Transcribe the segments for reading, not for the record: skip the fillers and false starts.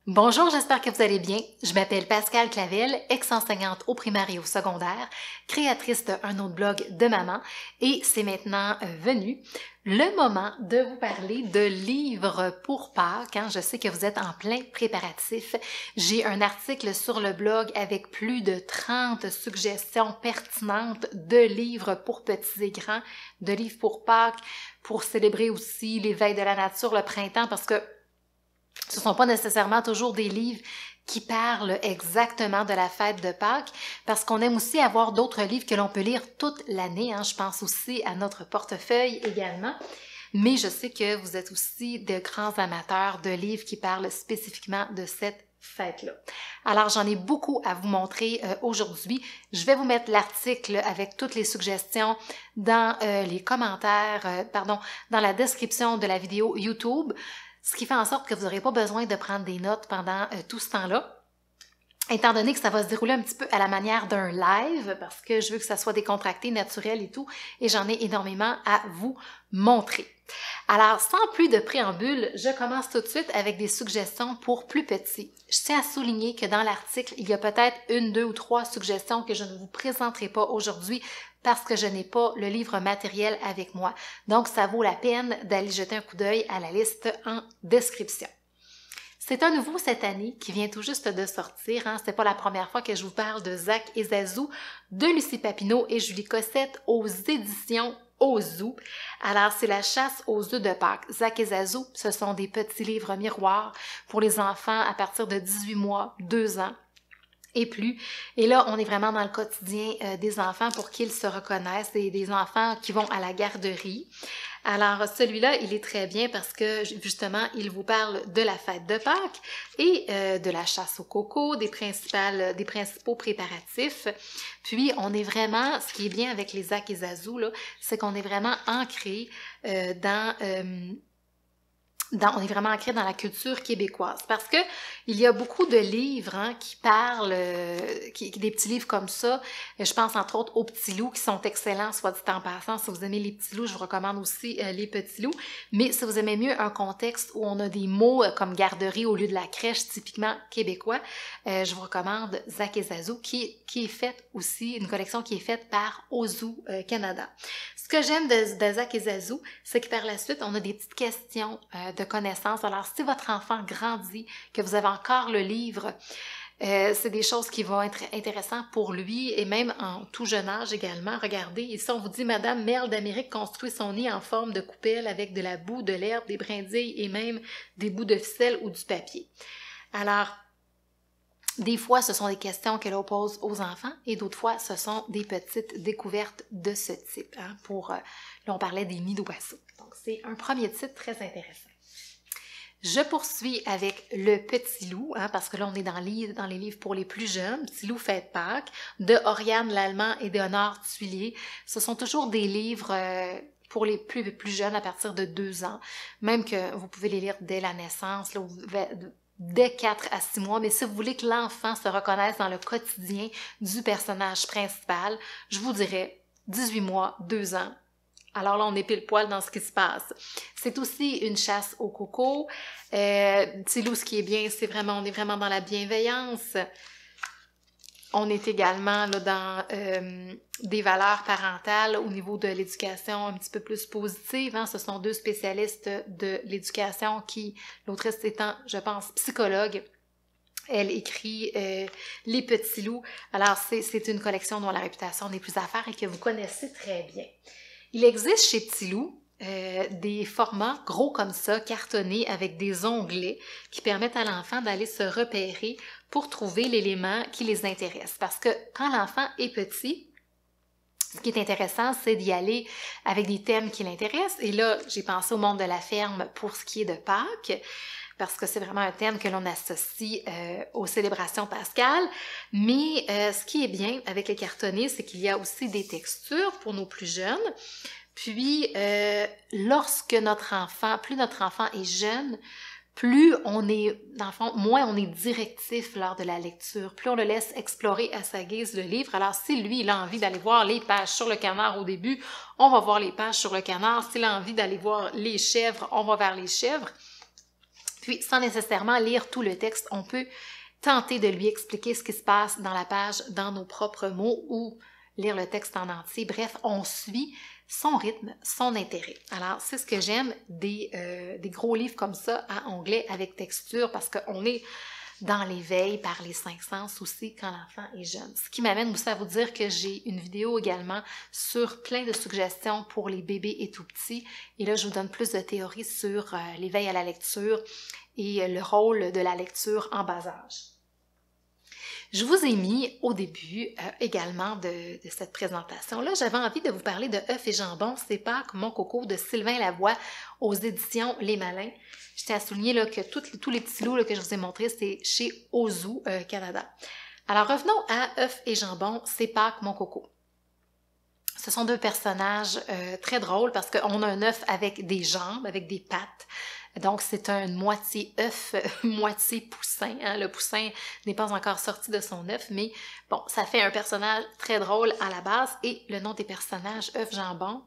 Bonjour, j'espère que vous allez bien. Je m'appelle Pascale Clavel, ex-enseignante au primaire et au secondaire, créatrice d'un autre blog de maman, et c'est maintenant venu le moment de vous parler de livres pour Pâques. Je sais que vous êtes en plein préparatif. J'ai un article sur le blog avec plus de 30 suggestions pertinentes de livres pour petits et grands, de livres pour Pâques, pour célébrer aussi l'éveil de la nature, le printemps, parce que ce ne sont pas nécessairement toujours des livres qui parlent exactement de la fête de Pâques, parce qu'on aime aussi avoir d'autres livres que l'on peut lire toute l'année. Je pense aussi à notre portefeuille également. Mais je sais que vous êtes aussi de grands amateurs de livres qui parlent spécifiquement de cette fête-là. Alors, j'en ai beaucoup à vous montrer aujourd'hui. Je vais vous mettre l'article avec toutes les suggestions dans les commentaires, dans la description de la vidéo YouTube. Ce qui fait en sorte que vous n'aurez pas besoin de prendre des notes pendant tout ce temps-là, étant donné que ça va se dérouler un petit peu à la manière d'un live, parce que je veux que ça soit décontracté, naturel et tout, et j'en ai énormément à vous montrer. Alors, sans plus de préambule, je commence tout de suite avec des suggestions pour plus petits. Je tiens à souligner que dans l'article, il y a peut-être 1, 2 ou 3 suggestions que je ne vous présenterai pas aujourd'hui parce que je n'ai pas le livre matériel avec moi. Donc, ça vaut la peine d'aller jeter un coup d'œil à la liste en description. C'est un nouveau cette année qui vient tout juste de sortir. C'est pas la première fois que je vous parle de Zach et Zazou, de Lucie Papineau et Julie Cossette aux éditions Ozu. Alors, c'est la chasse aux œufs de Pâques. Zach et Zazou, ce sont des petits livres miroirs pour les enfants à partir de 18 mois, 2 ans et plus. Et là, on est vraiment dans le quotidien des enfants pour qu'ils se reconnaissent, des enfants qui vont à la garderie. Alors, celui-là, il est très bien parce que, justement, il vous parle de la fête de Pâques et de la chasse au coco, des principaux préparatifs. Puis, on est vraiment, ce qui est bien avec les Zach et Zazou, là, c'est qu'on est vraiment ancré on est vraiment ancré dans la culture québécoise parce que il y a beaucoup de livres qui parlent, des petits livres comme ça. Je pense entre autres aux Petits Loups qui sont excellents, soit dit en passant. Si vous aimez les Petits Loups, je vous recommande aussi les Petits Loups. Mais si vous aimez mieux un contexte où on a des mots comme garderie au lieu de la crèche typiquement québécois, je vous recommande Zach et Zazou qui est faite aussi, une collection qui est faite par Ozu Canada. Ce que j'aime de Zach et Zazou, c'est que par la suite, on a des petites questions de connaissances. Alors, si votre enfant grandit, que vous avez encore le livre, c'est des choses qui vont être intéressantes pour lui et même en tout jeune âge également. Regardez, ici on vous dit « Madame Merle d'Amérique construit son nid en forme de coupelle avec de la boue, de l'herbe, des brindilles et même des bouts de ficelle ou du papier. » Alors, des fois, ce sont des questions que l'on pose aux enfants et d'autres fois, ce sont des petites découvertes de ce type. Là, on parlait des nids d'oiseaux. Donc, c'est un premier titre très intéressant. Je poursuis avec Le Petit Loup, parce que là, on est dans les livres pour les plus jeunes. Petit Loup fête Pâques, de Oriane Lallemand et de Honor Tuilier. Ce sont toujours des livres pour les plus jeunes à partir de 2 ans. Même que vous pouvez les lire dès la naissance, là, dès 4 à 6 mois, mais si vous voulez que l'enfant se reconnaisse dans le quotidien du personnage principal, je vous dirais 18 mois, 2 ans. Alors là, on est pile poil dans ce qui se passe. C'est aussi une chasse au coco. Petit Loup, ce qui est bien, on est vraiment dans la bienveillance. On est également là, dans des valeurs parentales au niveau de l'éducation un petit peu plus positive. Ce sont 2 spécialistes de l'éducation l'autrice étant, je pense, psychologue. Elle écrit Les Petits Loups. Alors, c'est une collection dont la réputation n'est plus à faire et que vous connaissez très bien. Il existe chez Petit Loup des formats gros comme ça, cartonnés avec des onglets qui permettent à l'enfant d'aller se repérer pour trouver l'élément qui les intéresse. Parce que quand l'enfant est petit, ce qui est intéressant, c'est d'y aller avec des thèmes qui l'intéressent. Et là, j'ai pensé au monde de la ferme pour ce qui est de Pâques, parce que c'est vraiment un thème que l'on associe aux célébrations pascales. Mais ce qui est bien avec les cartonnés, c'est qu'il y a aussi des textures pour nos plus jeunes. Puis, lorsque plus notre enfant est jeune, plus on est, dans le fond, moins on est directif lors de la lecture, plus on le laisse explorer à sa guise le livre. Alors, si lui, il a envie d'aller voir les pages sur le canard au début, on va voir les pages sur le canard. S'il a envie d'aller voir les chèvres, on va vers les chèvres. Puis, sans nécessairement lire tout le texte, on peut tenter de lui expliquer ce qui se passe dans la page dans nos propres mots ou lire le texte en entier. Bref, on suit son rythme, son intérêt. Alors, c'est ce que j'aime des gros livres comme ça à onglet avec texture parce qu'on est dans l'éveil par les 5 sens aussi quand l'enfant est jeune. Ce qui m'amène aussi à vous dire que j'ai une vidéo également sur plein de suggestions pour les bébés et tout petits. Et là, je vous donne plus de théories sur l'éveil à la lecture et le rôle de la lecture en bas âge. Je vous ai mis au début également de cette présentation-là, j'avais envie de vous parler de œufs et jambon, c'est Pâques, mon coco de Sylvain Lavoie aux éditions Les Malins. Je tiens à souligner là, que tous les petits lots là, que je vous ai montrés, c'est chez Ozu Canada. Alors revenons à œufs et jambon, c'est Pâques, mon coco. Ce sont 2 personnages très drôles parce qu'on a un œuf avec des jambes, avec des pattes. Donc, c'est un moitié œuf, moitié poussin. Hein? Le poussin n'est pas encore sorti de son œuf, mais bon, ça fait un personnage très drôle à la base. Et le nom des personnages, œuf jambon,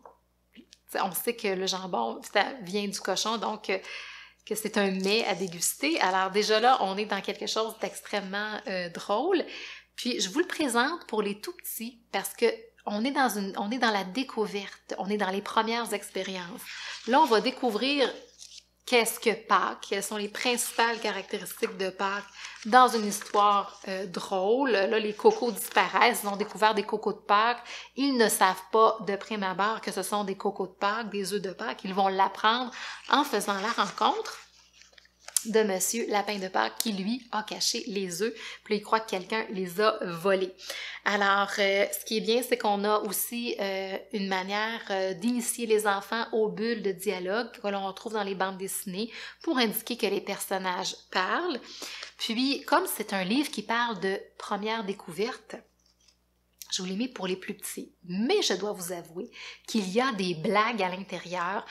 on sait que le jambon, ça vient du cochon, donc que c'est un mets à déguster. Alors déjà là, on est dans quelque chose d'extrêmement drôle. Puis, je vous le présente pour les tout petits parce que on est dans la découverte, on est dans les premières expériences. Là, on va découvrir qu'est-ce que Pâques, quelles sont les principales caractéristiques de Pâques dans une histoire drôle. Là, les cocos disparaissent, ils ont découvert des cocos de Pâques. Ils ne savent pas de prime abord que ce sont des cocos de Pâques, des œufs de Pâques. Ils vont l'apprendre en faisant la rencontre de Monsieur Lapin de Pâques qui, lui, a caché les œufs, puis il croit que quelqu'un les a volés. Alors, ce qui est bien, c'est qu'on a aussi une manière d'initier les enfants aux bulles de dialogue que l'on retrouve dans les bandes dessinées pour indiquer que les personnages parlent. Puis, comme c'est un livre qui parle de première découverte, je vous l'ai mis pour les plus petits, mais je dois vous avouer qu'il y a des blagues à l'intérieur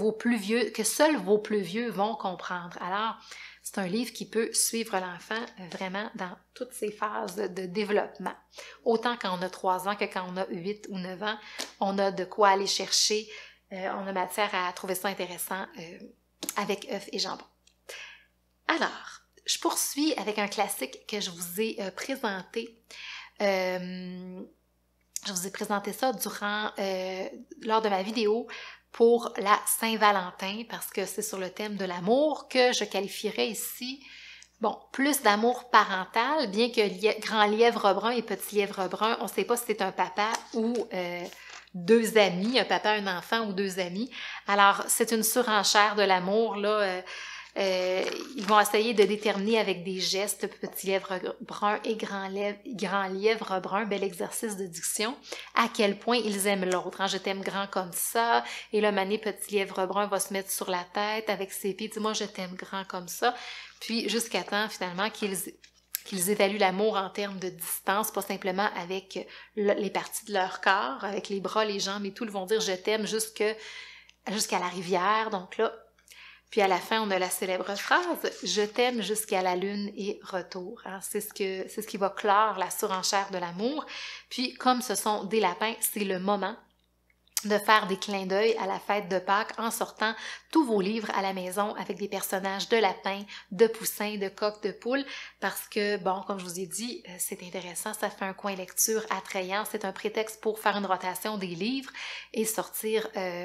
que seuls vos plus vieux vont comprendre. Alors, c'est un livre qui peut suivre l'enfant vraiment dans toutes ses phases de développement. Autant quand on a 3 ans que quand on a 8 ou 9 ans, on a de quoi aller chercher, on a matière à trouver ça intéressant avec œufs et jambon. Alors, je poursuis avec un classique que je vous ai présenté. Je vous ai présenté ça lors de ma vidéo pour la Saint-Valentin parce que c'est sur le thème de l'amour que je qualifierais ici, bon, plus d'amour parental, bien que grand lièvre brun et petit lièvre brun, on ne sait pas si c'est un papa ou 2 amis, un papa, un enfant ou 2 amis. Alors, c'est une surenchère de l'amour, là. Ils vont essayer de déterminer avec des gestes, petit lièvre brun et grand lièvre brun, bel exercice de diction, à quel point ils aiment l'autre. Hein? Je t'aime grand comme ça, et là, mané, petit lièvre brun va se mettre sur la tête avec ses pieds, dis-moi, je t'aime grand comme ça. Puis, jusqu'à temps, finalement, qu'ils évaluent l'amour en termes de distance, pas simplement avec les parties de leur corps, avec les bras, les jambes et tout, ils vont dire « je t'aime » jusqu'à la rivière. Donc là, puis à la fin, on a la célèbre phrase « Je t'aime jusqu'à la lune et retour ». Hein? C'est ce qui va clore la surenchère de l'amour. Puis comme ce sont des lapins, c'est le moment de faire des clins d'œil à la fête de Pâques en sortant tous vos livres à la maison avec des personnages de lapins, de poussins, de coqs, de poules, parce que, bon, comme je vous ai dit, c'est intéressant, ça fait un coin lecture attrayant, c'est un prétexte pour faire une rotation des livres et sortir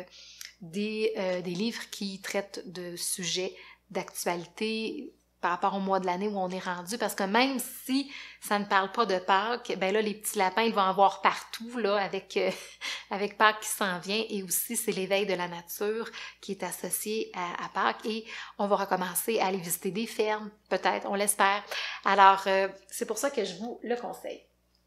des livres qui traitent de sujets d'actualité par rapport au mois de l'année où on est rendu, parce que même si ça ne parle pas de Pâques, ben là, les petits lapins, ils vont en avoir partout, là, avec Pâques qui s'en vient, et aussi, c'est l'éveil de la nature qui est associé à Pâques, et on va recommencer à aller visiter des fermes, peut-être, on l'espère. Alors, c'est pour ça que je vous le conseille.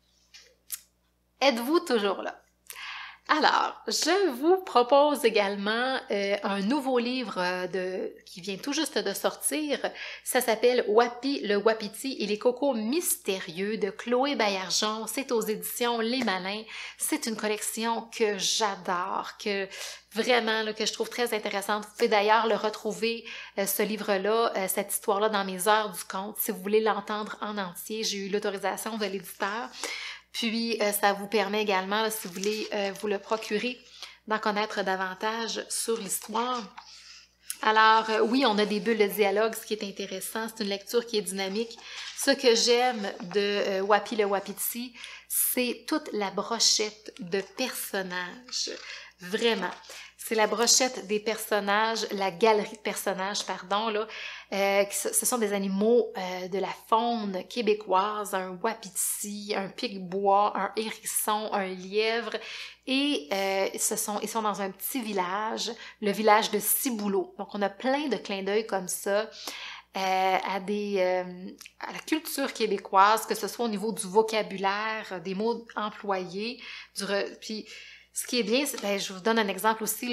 Êtes-vous toujours là? Alors, je vous propose également un nouveau livre qui vient tout juste de sortir. Ça s'appelle Wapi le Wapiti et les cocos mystérieux de Chloé Baillargeon. C'est aux éditions Les Malins. C'est une collection que j'adore, que vraiment, là, que je trouve très intéressante. Vous pouvez d'ailleurs le retrouver, ce livre-là, cette histoire-là, dans mes heures du conte. Si vous voulez l'entendre en entier, j'ai eu l'autorisation de l'éditeur. Puis, ça vous permet également, si vous voulez vous le procurer, d'en connaître davantage sur l'histoire. Alors, oui, on a des bulles de dialogue, ce qui est intéressant. C'est une lecture qui est dynamique. Ce que j'aime de Wapi le Wapiti, c'est toute la brochette de personnages. Vraiment. C'est la brochette des personnages, la galerie de personnages, pardon, là. Ce sont des animaux de la faune québécoise, un wapiti, un pic-bois, un hérisson, un lièvre. Et ils sont dans un petit village, le village de Ciboulot. Donc, on a plein de clins d'œil comme ça à la culture québécoise, que ce soit au niveau du vocabulaire, des mots employés. Puis, ce qui est bien, je vous donne un exemple aussi,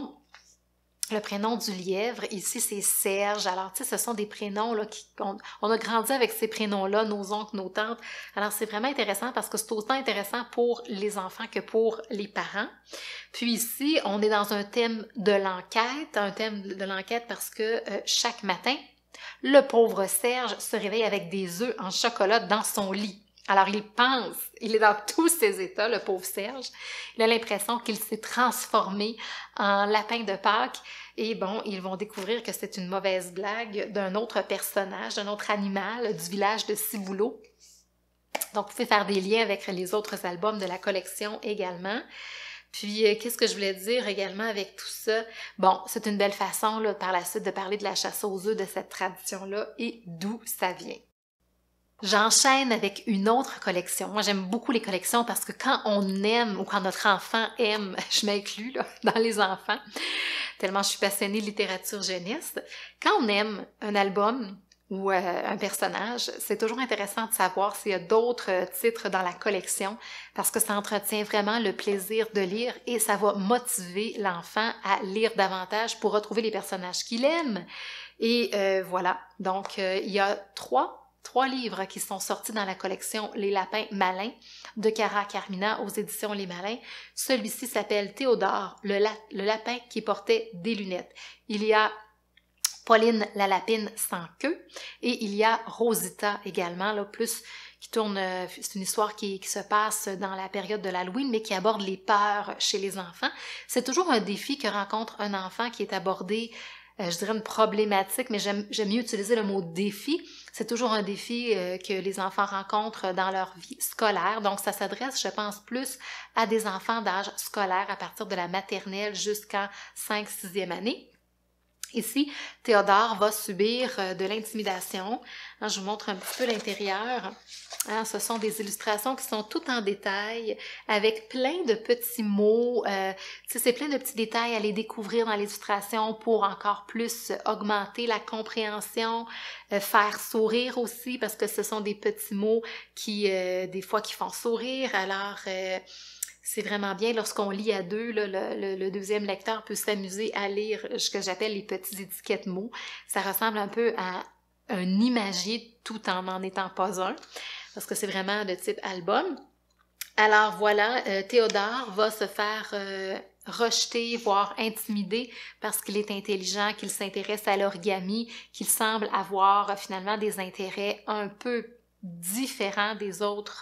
le prénom du lièvre, ici, c'est Serge. Alors, tu sais, ce sont des prénoms, là, on a grandi avec ces prénoms-là, nos oncles, nos tantes. Alors, c'est vraiment intéressant parce que c'est autant intéressant pour les enfants que pour les parents. Puis ici, on est dans un thème de l'enquête, parce que chaque matin, le pauvre Serge se réveille avec des œufs en chocolat dans son lit. Alors, il est dans tous ses états, le pauvre Serge. Il a l'impression qu'il s'est transformé en lapin de Pâques. Et bon, ils vont découvrir que c'est une mauvaise blague d'un autre personnage, d'un autre animal du village de Ciboulot. Donc, vous pouvez faire des liens avec les autres albums de la collection également. Puis, qu'est-ce que je voulais dire également avec tout ça? Bon, c'est une belle façon, là, par la suite, de parler de la chasse aux œufs, de cette tradition-là et d'où ça vient. J'enchaîne avec une autre collection. Moi, j'aime beaucoup les collections parce que quand on aime ou quand notre enfant aime, je m'inclus là, dans les enfants, tellement je suis passionnée de littérature jeunesse. Quand on aime un album ou un personnage, c'est toujours intéressant de savoir s'il y a d'autres titres dans la collection parce que ça entretient vraiment le plaisir de lire et ça va motiver l'enfant à lire davantage pour retrouver les personnages qu'il aime. Et voilà, donc il y a trois livres qui sont sortis dans la collection Les Lapins Malins de Cara Carmina aux éditions Les Malins. Celui-ci s'appelle Théodore, le lapin qui portait des lunettes. Il y a Pauline la lapine sans queue et il y a Rosita également, là, plus qui tourne, c'est une histoire qui se passe dans la période de l'Halloween, mais qui aborde les peurs chez les enfants. C'est toujours un défi que rencontre un enfant qui est abordé, je dirais une problématique, mais j'aime mieux utiliser le mot défi. C'est toujours un défi que les enfants rencontrent dans leur vie scolaire. Donc, ça s'adresse, je pense, plus à des enfants d'âge scolaire à partir de la maternelle jusqu'en 5-6e année. Ici, Théodore va subir de l'intimidation. Je vous montre un petit peu l'intérieur. Ce sont des illustrations qui sont toutes en détail, avec plein de petits mots. C'est plein de petits détails à les découvrir dans l'illustration pour encore plus augmenter la compréhension, faire sourire aussi, parce que ce sont des petits mots qui, des fois, qui font sourire. Alors, c'est vraiment bien lorsqu'on lit à deux, là, le deuxième lecteur peut s'amuser à lire ce que j'appelle les petites étiquettes mots. Ça ressemble un peu à un imagier tout en n'en étant pas un, parce que c'est vraiment de type album. Alors voilà, Théodore va se faire rejeter, voire intimider parce qu'il est intelligent, qu'il s'intéresse à l'origami, qu'il semble avoir finalement des intérêts un peu différents des autres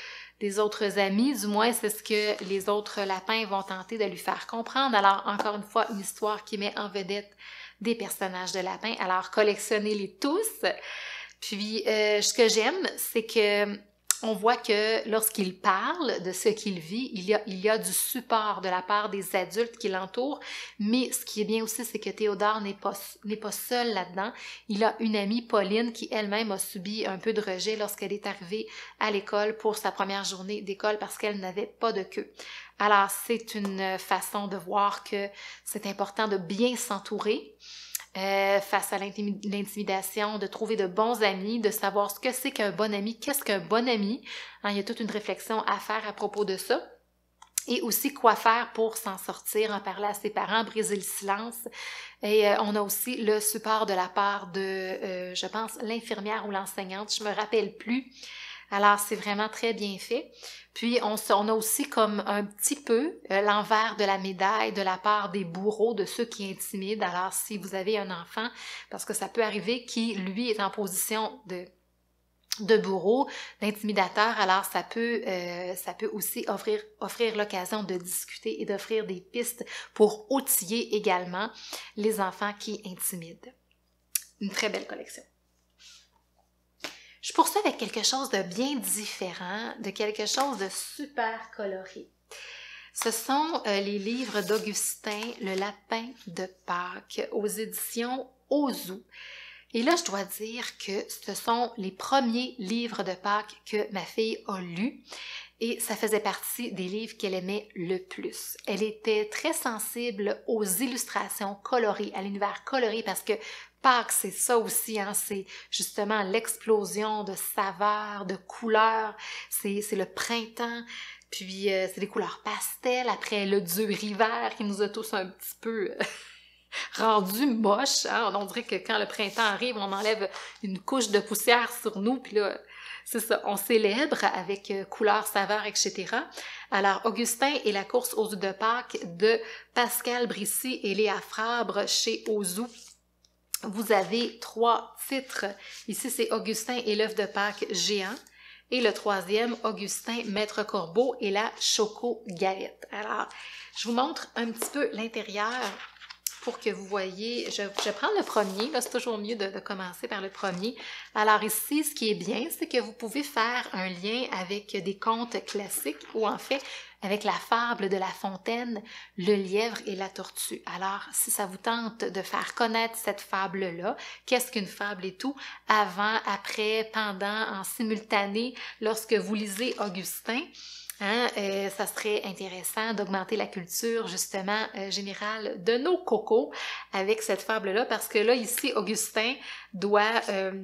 amis, du moins c'est ce que les autres lapins vont tenter de lui faire comprendre. Alors encore une fois, une histoire qui met en vedette des personnages de lapins. Alors collectionnez-les tous. Puis ce que j'aime, c'est que on voit que lorsqu'il parle de ce qu'il vit, il y a du support de la part des adultes qui l'entourent, mais ce qui est bien aussi, c'est que Théodore n'est pas seul là-dedans. Il a une amie, Pauline, qui elle-même a subi un peu de rejet lorsqu'elle est arrivée à l'école pour sa première journée d'école parce qu'elle n'avait pas de queue. Alors, c'est une façon de voir que c'est important de bien s'entourer. Face à l'intimidation, de trouver de bons amis, de savoir ce que c'est qu'un bon ami, qu'est-ce qu'un bon ami. Il y a toute une réflexion à faire à propos de ça. Et aussi quoi faire pour s'en sortir, en parler à ses parents, briser le silence. Et on a aussi le support de la part de, je pense, l'infirmière ou l'enseignante, je me rappelle plus. Alors, c'est vraiment très bien fait. Puis, on a aussi comme un petit peu l'envers de la médaille de la part des bourreaux, de ceux qui intimident. Alors, si vous avez un enfant, parce que ça peut arriver, qui, lui, est en position de bourreau, d'intimidateur. Alors ça peut aussi offrir l'occasion de discuter et d'offrir des pistes pour outiller également les enfants qui intimident. Une très belle collection. Je poursuis avec quelque chose de bien différent, de quelque chose de super coloré. Ce sont les livres d'Augustin, Le lapin de Pâques, aux éditions Ozu. Et là, je dois dire que ce sont les premiers livres de Pâques que ma fille a lus et ça faisait partie des livres qu'elle aimait le plus. Elle était très sensible aux illustrations colorées, à l'univers coloré parce que Pâques, c'est ça aussi, hein, c'est justement l'explosion de saveurs, de couleurs, c'est le printemps. Puis c'est des couleurs pastel, après le dur hiver qui nous a tous un petit peu rendu moche, hein? On dirait que quand le printemps arrive, on enlève une couche de poussière sur nous, puis là, c'est ça, on célèbre avec couleurs, saveurs, etc. Alors, Augustin et la course aux œufs de Pâques de Pascal Brissy et Léa Fabre chez Ozu. Vous avez 3 titres. Ici, c'est Augustin et l'œuf de Pâques géant. Et le troisième, Augustin, Maître Corbeau et la Choco Galette. Alors, je vous montre un petit peu l'intérieur pour que vous voyez. Je prends le premier, là, c'est toujours mieux de commencer par le premier. Alors ici, ce qui est bien, c'est que vous pouvez faire un lien avec des contes classiques ou en fait avec la fable de La Fontaine, le lièvre et la tortue. Alors, si ça vous tente de faire connaître cette fable-là, qu'est-ce qu'une fable et tout, avant, après, pendant, en simultané, lorsque vous lisez Augustin, hein, ça serait intéressant d'augmenter la culture, justement, générale de nos cocos avec cette fable-là, parce que là, ici, Augustin doit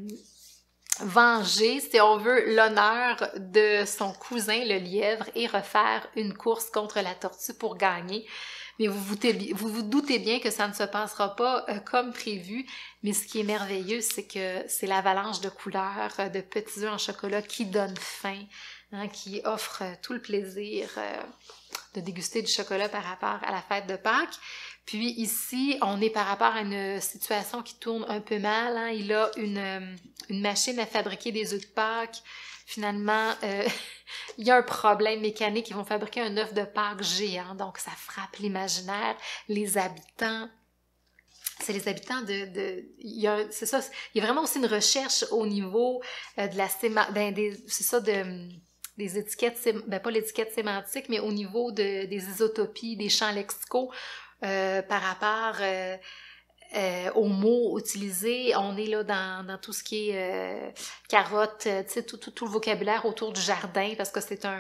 venger, si on veut, l'honneur de son cousin, le lièvre, et refaire une course contre la tortue pour gagner. Mais vous vous doutez bien que ça ne se passera pas comme prévu, mais ce qui est merveilleux, c'est que c'est l'avalanche de couleurs, de petits œufs en chocolat qui donne faim, hein, qui offre tout le plaisir de déguster du chocolat par rapport à la fête de Pâques. Puis ici, on est par rapport à une situation qui tourne un peu mal. Hein. Il a une machine à fabriquer des œufs de Pâques. Finalement, il y a un problème mécanique. Ils vont fabriquer un œuf de Pâques géant. Donc, ça frappe l'imaginaire. Les habitants... C'est les habitants c'est ça, il y a vraiment aussi une recherche au niveau de la c'est ça, des étiquettes, pas l'étiquette sémantique, mais au niveau des isotopies, des champs lexicaux, par rapport aux mots utilisés. On est là dans tout ce qui est carotte, tu sais, tout le vocabulaire autour du jardin, parce que c'est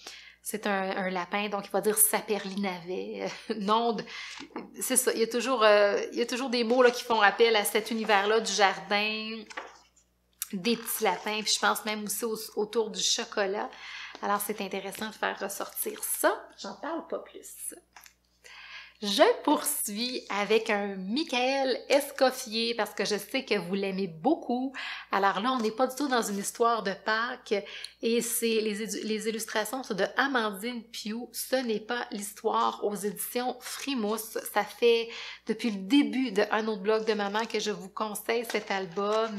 un lapin, donc il va dire saperlinavet, c'est ça, il y a toujours des mots là, qui font appel à cet univers-là du jardin, des petits lapins, puis je pense même aussi autour du chocolat. Alors c'est intéressant de faire ressortir ça, j'en parle pas plus. Je poursuis avec un Michael Escoffier parce que je sais que vous l'aimez beaucoup. Alors là, on n'est pas du tout dans une histoire de Pâques et c'est les illustrations sont de Amandine Pugh. Ce n'est pas l'histoire aux éditions Frimousse. Ça fait depuis le début de Un autre blog de maman que je vous conseille cet album.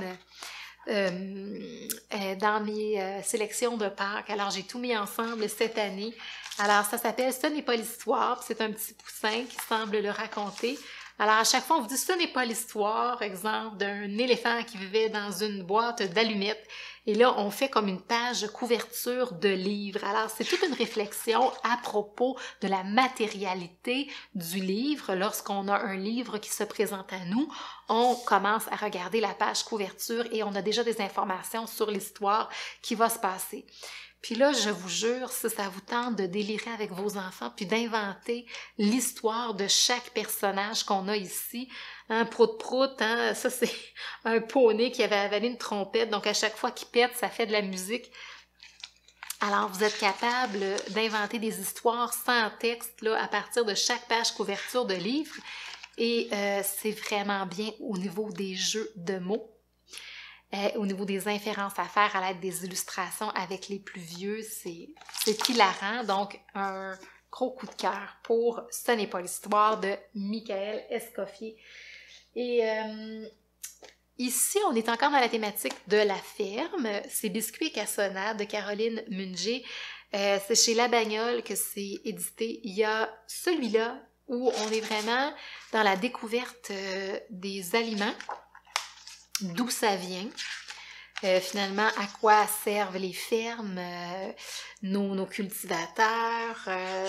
Dans mes sélections de Pâques. Alors, j'ai tout mis ensemble cette année. Alors, ça s'appelle « Ce n'est pas l'histoire ». C'est un petit poussin qui semble le raconter. Alors, à chaque fois, on vous dit « Ce n'est pas l'histoire », exemple, d'un éléphant qui vivait dans une boîte d'allumettes. Et là, on fait comme une page couverture de livre. Alors, c'est toute une réflexion à propos de la matérialité du livre. Lorsqu'on a un livre qui se présente à nous, on commence à regarder la page couverture et on a déjà des informations sur l'histoire qui va se passer. Puis là, je vous jure, si ça vous tente de délirer avec vos enfants, puis d'inventer l'histoire de chaque personnage qu'on a ici, hein, prout-prout, hein, ça c'est un poney qui avait avalé une trompette, donc à chaque fois qu'il pète, ça fait de la musique. Alors, vous êtes capable d'inventer des histoires sans texte là, à partir de chaque page couverture de livre, et c'est vraiment bien au niveau des jeux de mots. Au niveau des inférences à faire à l'aide des illustrations avec les plus vieux, c'est hilarant. Donc, un gros coup de cœur pour Ce n'est pas l'histoire de Michael Escoffier. Et Ici, on est encore dans la thématique de la ferme. C'est Biscuits et cassonades de Caroline Munger. C'est chez La Bagnole que c'est édité. Il y a celui-là où on est vraiment dans la découverte des aliments, d'où ça vient. Finalement, à quoi servent les fermes, nos cultivateurs,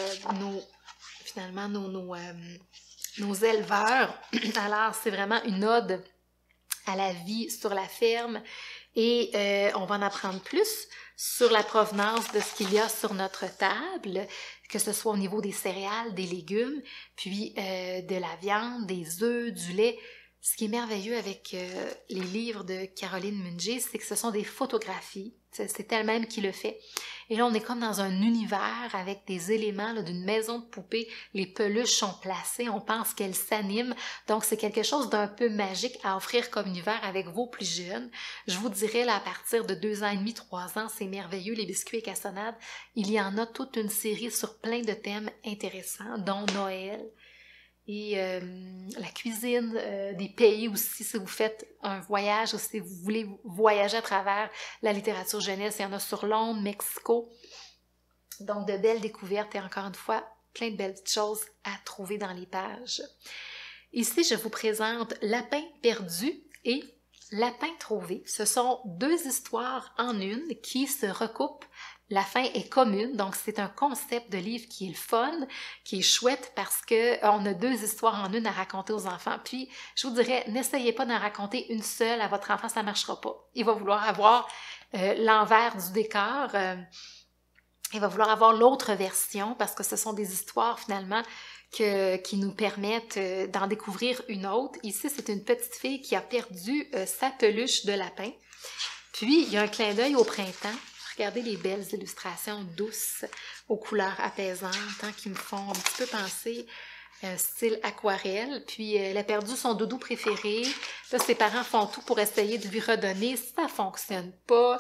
nos éleveurs. Alors, c'est vraiment une ode à la vie sur la ferme et on va en apprendre plus sur la provenance de ce qu'il y a sur notre table, que ce soit au niveau des céréales, des légumes, puis de la viande, des œufs, du lait. Ce qui est merveilleux avec les livres de Caroline Munger, c'est que ce sont des photographies. C'est elle-même qui le fait. Et là, on est comme dans un univers avec des éléments d'une maison de poupée. Les peluches sont placées, on pense qu'elles s'animent. Donc, c'est quelque chose d'un peu magique à offrir comme univers avec vos plus jeunes. Je vous dirais, là, à partir de 2 ans et demi, 3 ans, c'est merveilleux, les biscuits et cassonades. Il y en a toute une série sur plein de thèmes intéressants, dont Noël. Et la cuisine des pays aussi, si vous faites un voyage ou si vous voulez voyager à travers la littérature jeunesse, il y en a sur Londres, Mexico. Donc, de belles découvertes et encore une fois, plein de belles choses à trouver dans les pages. Ici, je vous présente Lapin perdu et Lapin trouvé. Ce sont 2 histoires en une qui se recoupent. La fin est commune, donc c'est un concept de livre qui est le fun, qui est chouette parce que on a 2 histoires en une à raconter aux enfants. Puis, je vous dirais, n'essayez pas d'en raconter une seule à votre enfant, ça ne marchera pas. Il va vouloir avoir l'envers du décor, il va vouloir avoir l'autre version parce que ce sont des histoires finalement qui nous permettent d'en découvrir une autre. Ici, c'est une petite fille qui a perdu sa peluche de lapin. Puis, il y a un clin d'œil au printemps. Regardez les belles illustrations douces aux couleurs apaisantes qui me font un petit peu penser style aquarelle. Puis elle a perdu son doudou préféré. Là, ses parents font tout pour essayer de lui redonner. Ça fonctionne pas.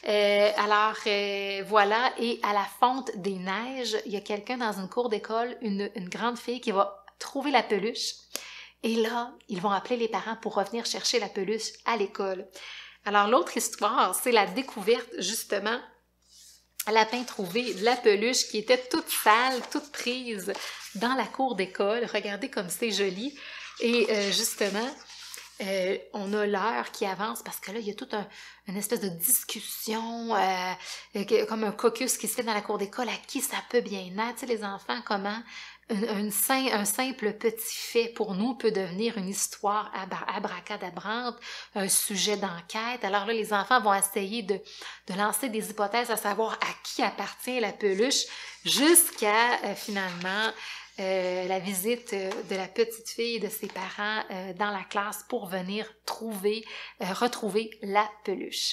Voilà. Et à la fonte des neiges, il y a quelqu'un dans une cour d'école, une grande fille qui va trouver la peluche. Et là, ils vont appeler les parents pour revenir chercher la peluche à l'école. Alors, l'autre histoire, c'est la découverte, justement, Lapin trouvé, de la peluche qui était toute sale, toute prise dans la cour d'école. Regardez comme c'est joli. Et justement, on a l'heure qui avance parce que là, il y a toute une espèce de discussion, comme un caucus qui se fait dans la cour d'école, à qui ça peut bien être, tu sais, les enfants, comment un simple petit fait pour nous peut devenir une histoire abracadabrante, un sujet d'enquête. Alors là, les enfants vont essayer de lancer des hypothèses à savoir à qui appartient la peluche jusqu'à finalement la visite de la petite fille et de ses parents dans la classe pour venir retrouver la peluche.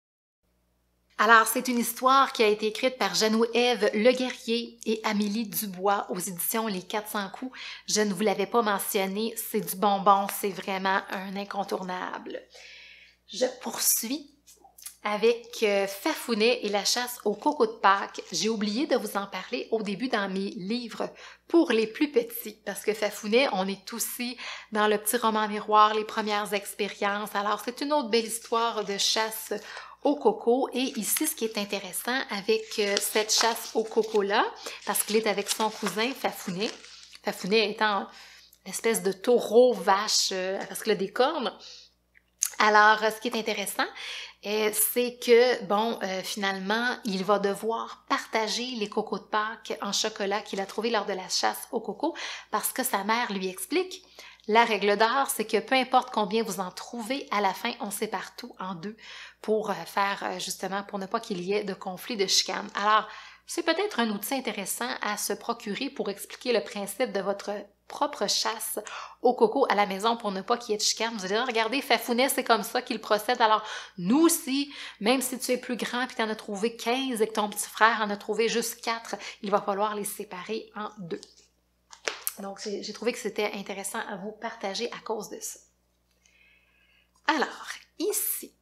Alors, c'est une histoire qui a été écrite par Geneviève Leguerrier et Amélie Dubois aux éditions Les 400 coups. Je ne vous l'avais pas mentionné, c'est du bonbon, c'est vraiment un incontournable. Je poursuis avec Fafounet et la chasse au coco de Pâques. J'ai oublié de vous en parler au début dans mes livres pour les plus petits, parce que Fafounet, on est aussi dans le petit roman miroir, les premières expériences. Alors, c'est une autre belle histoire de chasse au coco. Et ici, ce qui est intéressant avec cette chasse au coco-là, parce qu'il est avec son cousin Fafounet, Fafounet étant une espèce de taureau vache, parce qu'il a des cornes. Alors, ce qui est intéressant, c'est que, finalement, il va devoir partager les cocos de Pâques en chocolat qu'il a trouvé lors de la chasse au coco, parce que sa mère lui explique. La règle d'or, c'est que peu importe combien vous en trouvez, à la fin, on sépare tout en 2 pour justement, pour ne pas qu'il y ait de conflit, de chicane. Alors, c'est peut-être un outil intéressant à se procurer pour expliquer le principe de votre propre chasse au coco à la maison pour ne pas qu'il y ait de chicane. Vous allez dire, regardez, Fafounet, c'est comme ça qu'il procède. Alors, nous aussi, même si tu es plus grand et que tu en as trouvé 15 et que ton petit frère en a trouvé juste 4, il va falloir les séparer en 2. Donc, j'ai trouvé que c'était intéressant à vous partager à cause de ça. Alors, ici,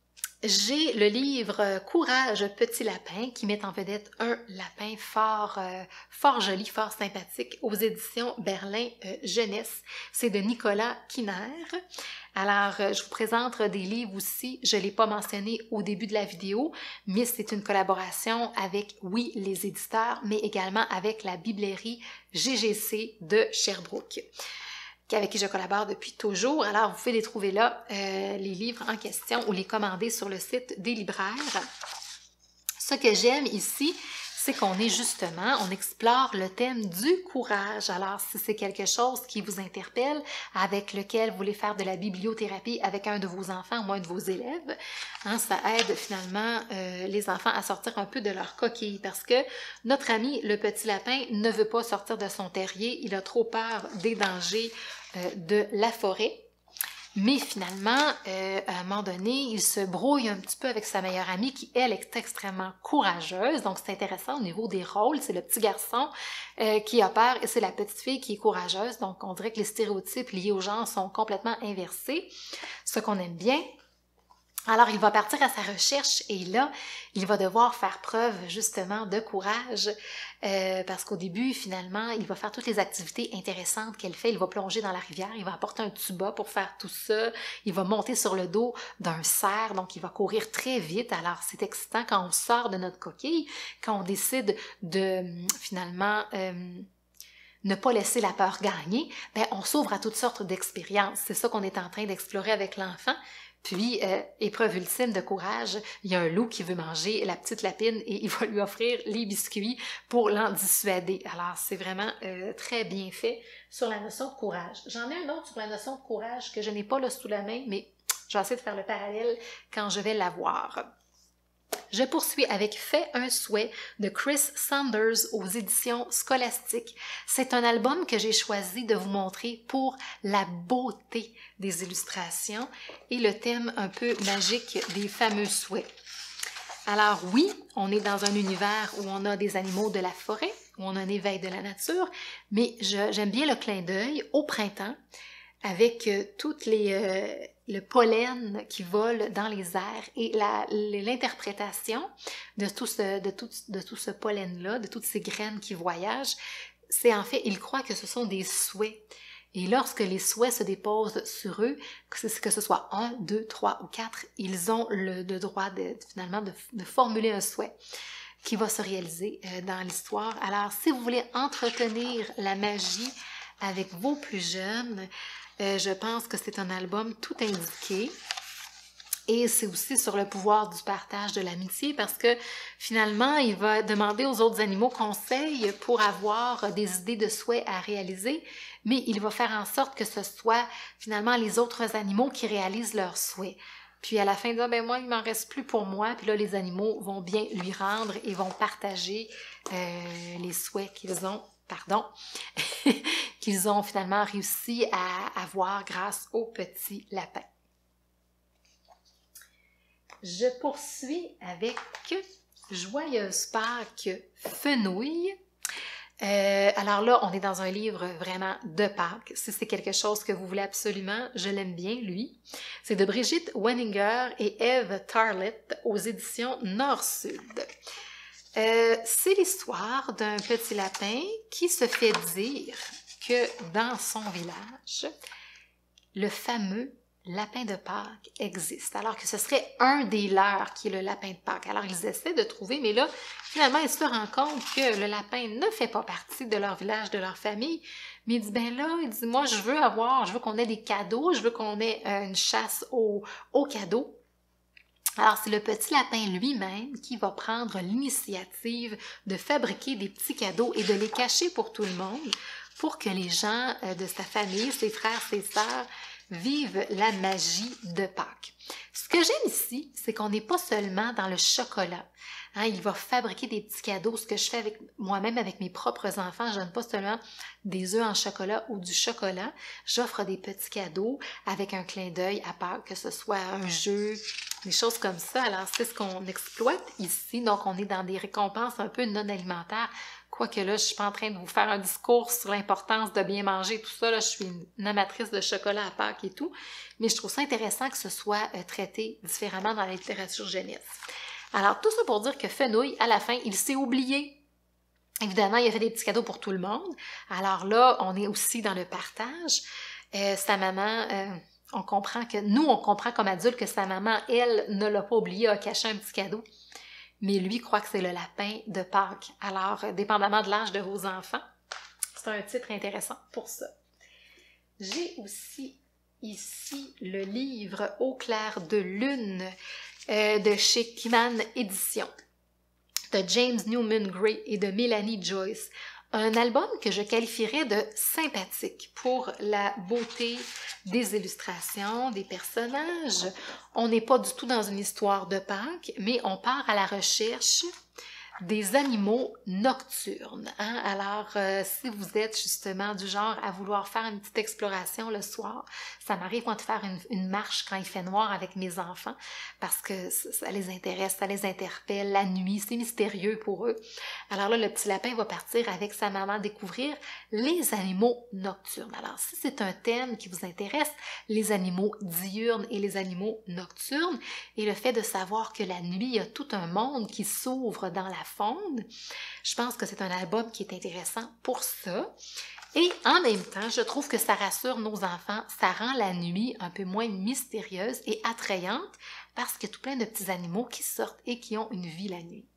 J'ai le livre Courage, petit lapin qui met en vedette un lapin fort joli, fort sympathique aux éditions Berlin Jeunesse. C'est de Nicolas Kiner. Alors, je vous présente des livres aussi. Je ne l'ai pas mentionné au début de la vidéo, mais c'est une collaboration avec, oui, les éditeurs, mais également avec la Biblairie GGC de Sherbrooke, avec qui je collabore depuis toujours. Alors, vous pouvez les trouver là, les livres en question, ou les commander sur le site des libraires. Ce que j'aime ici, c'est qu'on on explore le thème du courage. Alors, si c'est quelque chose qui vous interpelle, avec lequel vous voulez faire de la bibliothérapie avec un de vos enfants ou un de vos élèves, hein, ça aide finalement les enfants à sortir un peu de leur coquille, parce que notre ami, le petit lapin, ne veut pas sortir de son terrier. Il a trop peur des dangers de la forêt. Mais finalement, à un moment donné, il se brouille un petit peu avec sa meilleure amie qui, elle, est extrêmement courageuse. Donc, c'est intéressant au niveau des rôles. C'est le petit garçon qui a peur et c'est la petite fille qui est courageuse. Donc, on dirait que les stéréotypes liés au genre sont complètement inversés, ce qu'on aime bien. Alors, il va partir à sa recherche et là, il va devoir faire preuve justement de courage parce qu'au début, finalement, il va faire toutes les activités intéressantes qu'elle fait. Il va plonger dans la rivière, il va apporter un tuba pour faire tout ça. Il va monter sur le dos d'un cerf, donc il va courir très vite. Alors, c'est excitant quand on sort de notre coquille, quand on décide de finalement ne pas laisser la peur gagner, ben, on s'ouvre à toutes sortes d'expériences. C'est ça qu'on est en train d'explorer avec l'enfant. Puis, épreuve ultime de courage, il y a un loup qui veut manger la petite lapine et il va lui offrir les biscuits pour l'en dissuader. Alors, c'est vraiment très bien fait sur la notion de courage. J'en ai un autre sur la notion de courage que je n'ai pas là sous la main, mais je vais essayer de faire le parallèle quand je vais l'avoir. Je poursuis avec Fais un souhait de Chris Saunders aux éditions Scolastiques. C'est un album que j'ai choisi de vous montrer pour la beauté des illustrations et le thème un peu magique des fameux souhaits. Alors oui, on est dans un univers où on a des animaux de la forêt, où on a un éveil de la nature, mais j'aime bien le clin d'œil au printemps avec le pollen qui vole dans les airs et l'interprétation de tout ce pollen-là, de toutes ces graines qui voyagent, c'est en fait, ils croient que ce sont des souhaits. Et lorsque les souhaits se déposent sur eux, que ce soit 1, 2, 3 ou 4, ils ont le droit finalement de formuler un souhait qui va se réaliser dans l'histoire. Alors, si vous voulez entretenir la magie avec vos plus jeunes, je pense que c'est un album tout indiqué. Et c'est aussi sur le pouvoir du partage de l'amitié parce que finalement, il va demander aux autres animaux conseil pour avoir des idées de souhaits à réaliser, mais il va faire en sorte que ce soit finalement les autres animaux qui réalisent leurs souhaits. Puis à la fin, il dit, ben moi, il m'en reste plus pour moi. Puis là, les animaux vont bien lui rendre et vont partager les souhaits qu'ils ont. qu'ils ont finalement réussi à avoir grâce au petit lapin. Je poursuis avec Joyeuse Pâques Fenouil. Alors là, on est dans un livre vraiment de Pâques. Si c'est quelque chose que vous voulez absolument, je l'aime bien, lui. C'est de Brigitte Wenninger et Eve Tarlett aux éditions Nord-Sud. C'est l'histoire d'un petit lapin qui se fait dire que dans son village, le fameux lapin de Pâques existe, alors que ce serait un des leurs qui est le lapin de Pâques. Alors ils essaient de trouver, mais là, finalement, ils se rendent compte que le lapin ne fait pas partie de leur village, de leur famille. Mais il dit, ben là, il dit, moi, je veux qu'on ait des cadeaux, je veux qu'on ait une chasse aux cadeaux. Alors, c'est le petit lapin lui-même qui va prendre l'initiative de fabriquer des petits cadeaux et de les cacher pour tout le monde, pour que les gens de sa famille, ses frères, ses sœurs, vivent la magie de Pâques. Ce que j'aime ici, c'est qu'on n'est pas seulement dans le chocolat. Hein, il va fabriquer des petits cadeaux, ce que je fais avec moi-même avec mes propres enfants. Je donne pas seulement des œufs en chocolat ou du chocolat, j'offre des petits cadeaux avec un clin d'œil à Pâques, que ce soit un jeu, des choses comme ça. Alors, c'est ce qu'on exploite ici. Donc, on est dans des récompenses un peu non alimentaires. Quoique là, je suis pas en train de vous faire un discours sur l'importance de bien manger, tout ça. Là, je suis une amatrice de chocolat à Pâques et tout. Mais je trouve ça intéressant que ce soit traité différemment dans la littérature jeunesse. Alors, tout ça pour dire que Fenouil, à la fin, il s'est oublié. Évidemment, il a fait des petits cadeaux pour tout le monde. Alors là, on est aussi dans le partage. Sa maman, on comprend comme adultes que sa maman, elle, ne l'a pas oublié, a caché un petit cadeau. Mais lui croit que c'est le lapin de Pâques. Alors, dépendamment de l'âge de vos enfants, c'est un titre intéressant pour ça. J'ai aussi ici le livre Au clair de lune de chez Kiman Éditions, de James Newman Gray et de Mélanie Joyce. Un album que je qualifierais de sympathique pour la beauté des illustrations, des personnages. On n'est pas du tout dans une histoire de Pâques, mais on part à la recherche des animaux nocturnes. Hein? Alors, si vous êtes justement du genre à vouloir faire une petite exploration le soir, ça m'arrive moi de faire une marche quand il fait noir avec mes enfants parce que ça les intéresse, ça les interpelle. La nuit, c'est mystérieux pour eux. Alors là, le petit lapin va partir avec sa maman découvrir les animaux nocturnes. Alors, si c'est un thème qui vous intéresse, les animaux diurnes et les animaux nocturnes, et le fait de savoir que la nuit, il y a tout un monde qui s'ouvre dans la faune, je pense que c'est un album qui est intéressant pour ça. Et en même temps, je trouve que ça rassure nos enfants, ça rend la nuit un peu moins mystérieuse et attrayante parce qu'il y a tout plein de petits animaux qui sortent et qui ont une vie la nuit.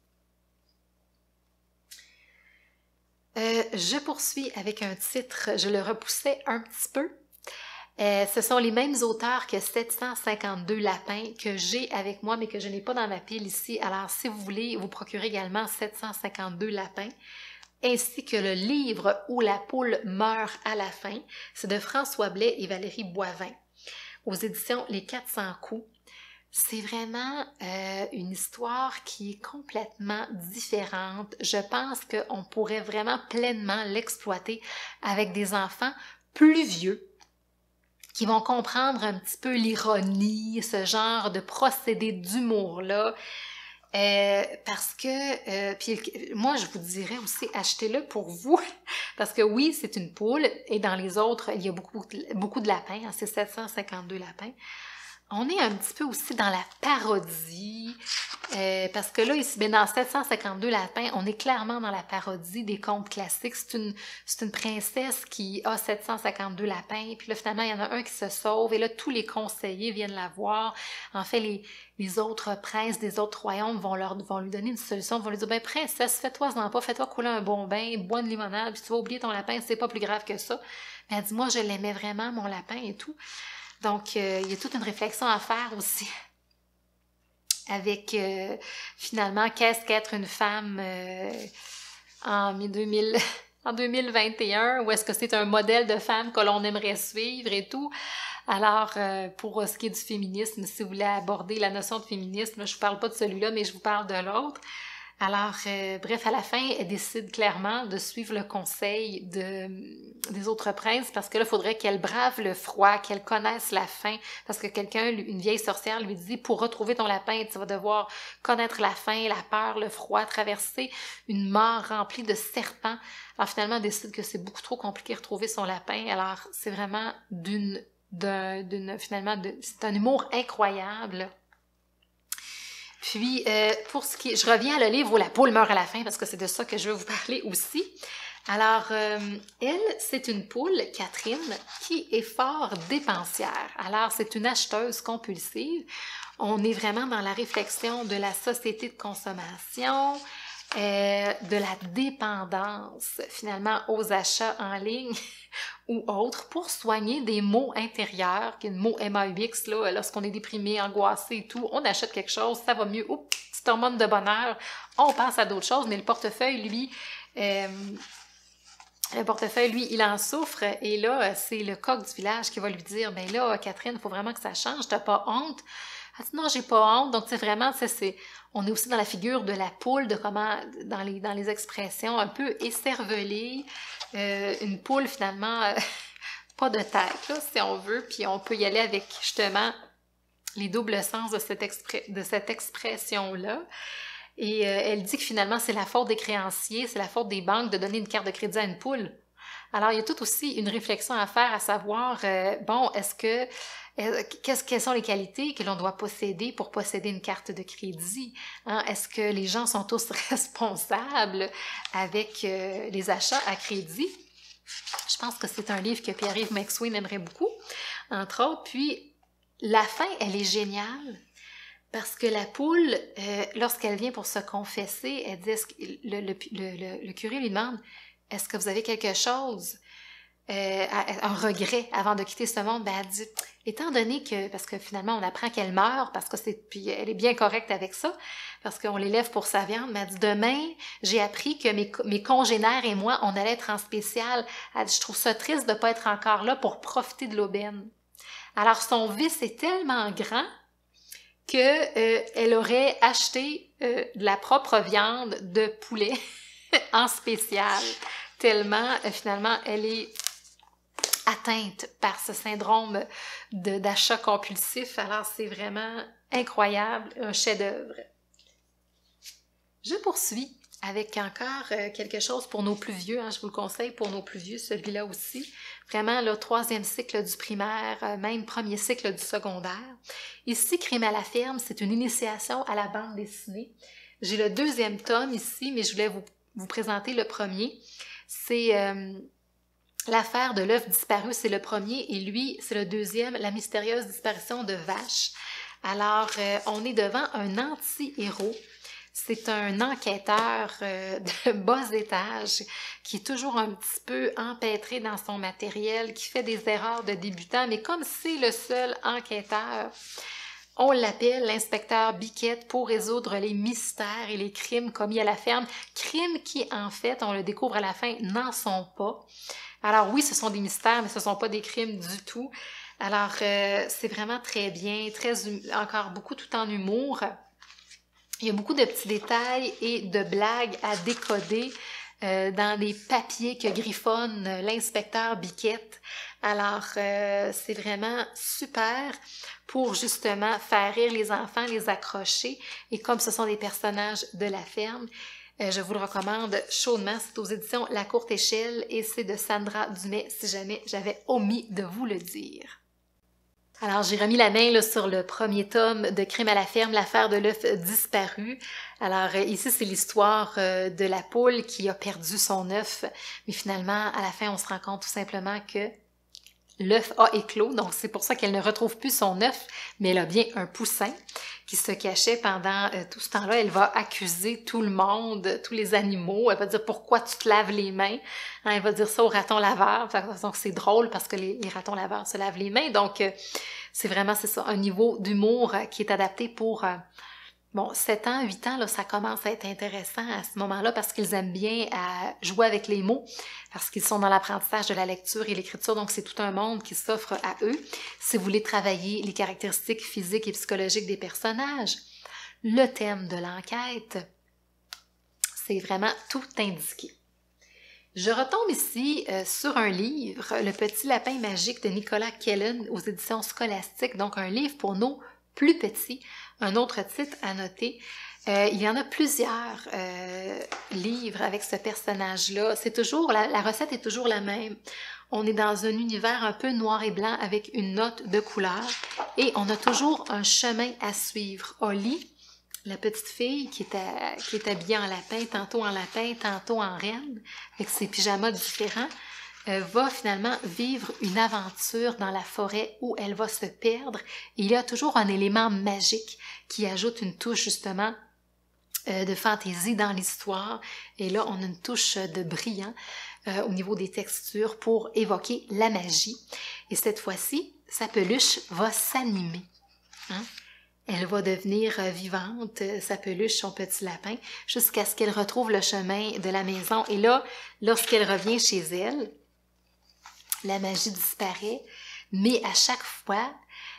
Je poursuis avec un titre, je le repoussais un petit peu. Ce sont les mêmes auteurs que 752 lapins que j'ai avec moi, mais que je n'ai pas dans ma pile ici. Alors, si vous voulez vous procurer également 752 lapins, ainsi que le livre Où la poule meurt à la fin, c'est de François Blais et Valérie Boivin, aux éditions Les 400 coups. C'est vraiment une histoire qui est complètement différente. Je pense qu'on pourrait vraiment pleinement l'exploiter avec des enfants plus vieux, qui vont comprendre un petit peu l'ironie, ce genre de procédé d'humour-là. Parce que, puis moi, je vous dirais aussi, achetez-le pour vous, parce que oui, c'est une poule, et dans les autres, il y a beaucoup de lapins, hein, c'est 752 lapins. On est un petit peu aussi dans la parodie, parce que là, ici, ben, dans 752 lapins, on est clairement dans la parodie des contes classiques. C'est une princesse qui a 752 lapins, puis là, finalement, il y en a un qui se sauve, et là, tous les conseillers viennent la voir. En fait, les autres princes des autres royaumes vont lui donner une solution, vont lui dire, ben, princesse, fais-toi-en pas, fais-toi couler un bon bain, bois une limonade, puis tu vas oublier ton lapin, c'est pas plus grave que ça. Mais elle dit, moi, je l'aimais vraiment, mon lapin, et tout. Donc, il y a toute une réflexion à faire aussi avec, finalement, qu'est-ce qu'être une femme en 2021, ou est-ce que c'est un modèle de femme que l'on aimerait suivre et tout. Alors, pour ce qui est du féminisme, si vous voulez aborder la notion de féminisme, je ne vous parle pas de celui-là, mais je vous parle de l'autre. Alors, bref, à la fin, elle décide clairement de suivre le conseil des autres princes parce que là, il faudrait qu'elle brave le froid, qu'elle connaisse la faim parce que une vieille sorcière lui dit, pour retrouver ton lapin, tu vas devoir connaître la faim, la peur, le froid, traverser une mare remplie de serpents. Alors, finalement, elle décide que c'est beaucoup trop compliqué de retrouver son lapin. Alors, c'est vraiment c'est un humour incroyable. Puis, je reviens à le livre Où la poule meurt à la fin, parce que c'est de ça que je veux vous parler aussi. Alors, elle, c'est une poule, Catherine, qui est fort dépensière. Alors, c'est une acheteuse compulsive. On est vraiment dans la réflexion de la société de consommation, de la dépendance, finalement, aux achats en ligne ou autres pour soigner des maux intérieurs, qui est le mot MAUX, là, lorsqu'on est déprimé, angoissé et tout, on achète quelque chose, ça va mieux, oups, petite hormone de bonheur, on passe à d'autres choses, mais le portefeuille, lui, il en souffre, et là, c'est le coq du village qui va lui dire, ben là, Catherine, il faut vraiment que ça change, t'as pas honte. Elle dit non, j'ai pas honte. Donc, c'est vraiment, on est aussi dans la figure de la poule, de comment, dans les expressions un peu écervelées, une poule finalement, pas de tête, là, si on veut, puis on peut y aller avec justement les doubles sens de cette expression-là. Et elle dit que finalement, c'est la faute des créanciers, c'est la faute des banques de donner une carte de crédit à une poule. Alors, il y a tout aussi une réflexion à faire, à savoir, bon, quelles sont les qualités que l'on doit posséder pour posséder une carte de crédit? Hein? Est-ce que les gens sont tous responsables avec les achats à crédit? Je pense que c'est un livre que Pierre-Yves McSween aimerait beaucoup, entre autres. Puis, la fin, elle est géniale. Parce que la poule, lorsqu'elle vient pour se confesser, elle dit, le curé lui demande, est-ce que vous avez quelque chose, un regret avant de quitter ce monde? Ben, elle dit, étant donné que, parce que finalement on apprend qu'elle meurt, puis elle est bien correcte avec ça, parce qu'on l'élève pour sa viande, mais elle dit, demain, j'ai appris que mes congénères et moi, on allait être en spécial. Elle dit, je trouve ça triste de ne pas être encore là pour profiter de l'aubaine. Alors son vice est tellement grand qu'elle aurait acheté de la propre viande de poulet en spécial, tellement finalement elle est atteinte par ce syndrome d'achat compulsif. Alors c'est vraiment incroyable, un chef-d'œuvre. Je poursuis avec encore quelque chose pour nos plus vieux, hein, je vous le conseille pour nos plus vieux, celui-là aussi. Vraiment, le 3e cycle du primaire, même 1er cycle du secondaire. Ici, Crime à la ferme, c'est une initiation à la bande dessinée. J'ai le 2e tome ici, mais je voulais vous présenter le premier. C'est l'affaire de l'œuf disparu, c'est le premier, et lui, c'est le 2e, la mystérieuse disparition de Vache. Alors, on est devant un anti-héros. C'est un enquêteur de bas étage qui est toujours un petit peu empêtré dans son matériel, qui fait des erreurs de débutant, mais comme c'est le seul enquêteur, on l'appelle l'inspecteur Biquette pour résoudre les mystères et les crimes commis à la ferme. Crimes qui, en fait, on le découvre à la fin, n'en sont pas. Alors oui, ce sont des mystères, mais ce ne sont pas des crimes du tout. Alors, c'est vraiment très bien, encore beaucoup tout en humour. Il y a beaucoup de petits détails et de blagues à décoder dans les papiers que griffonne l'inspecteur Biquette. Alors, c'est vraiment super pour justement faire rire les enfants, les accrocher. Et comme ce sont des personnages de la ferme, je vous le recommande chaudement. C'est aux éditions La Courte Échelle et c'est de Sandra Dumais, si jamais j'avais omis de vous le dire. Alors, j'ai remis la main là, sur le premier tome de Crime à la ferme, l'affaire de l'œuf disparu. Alors, ici, c'est l'histoire de la poule qui a perdu son œuf. Mais finalement, à la fin, on se rend compte tout simplement que l'œuf a éclos. Donc, c'est pour ça qu'elle ne retrouve plus son œuf, mais elle a bien un poussin qui se cachait pendant tout ce temps-là. Elle va accuser tout le monde, tous les animaux. Elle va dire « Pourquoi tu te laves les mains? » Hein, elle va dire ça au raton laveur. Donc, c'est drôle parce que les ratons laveurs se lavent les mains. Donc, c'est ça, un niveau d'humour qui est adapté pour... 7 ans, 8 ans, là, ça commence à être intéressant à ce moment-là parce qu'ils aiment bien à jouer avec les mots, parce qu'ils sont dans l'apprentissage de la lecture et l'écriture, donc c'est tout un monde qui s'offre à eux. Si vous voulez travailler les caractéristiques physiques et psychologiques des personnages, le thème de l'enquête, c'est vraiment tout indiqué. Je retombe ici sur un livre, Le Petit Lapin Magique de Nicolas Kellen aux éditions Scolastiques, donc un livre pour nos plus petits. Un autre titre à noter, il y en a plusieurs livres avec ce personnage-là. C'est toujours, la recette est toujours la même. On est dans un univers un peu noir et blanc avec une note de couleur et on a toujours un chemin à suivre. Holly, la petite fille qui est habillée en lapin, tantôt en reine, avec ses pyjamas différents, va finalement vivre une aventure dans la forêt où elle va se perdre. Et il y a toujours un élément magique qui ajoute une touche justement de fantaisie dans l'histoire. Et là, on a une touche de brillant au niveau des textures pour évoquer la magie. Et cette fois-ci, sa peluche va s'animer. Hein? Elle va devenir vivante, sa peluche, son petit lapin, jusqu'à ce qu'elle retrouve le chemin de la maison. Et là, lorsqu'elle revient chez elle, la magie disparaît, mais à chaque fois,